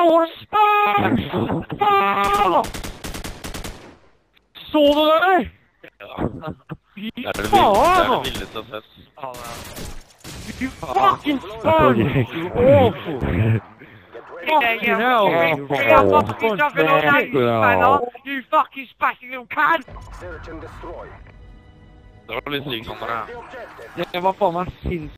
You're spam! Såg du det? Det är det vildaste jag sett. You fucking spam! You awful! Fucking hell! You fucking spastic little cunt! Det var lite liksom det här. Det var fan man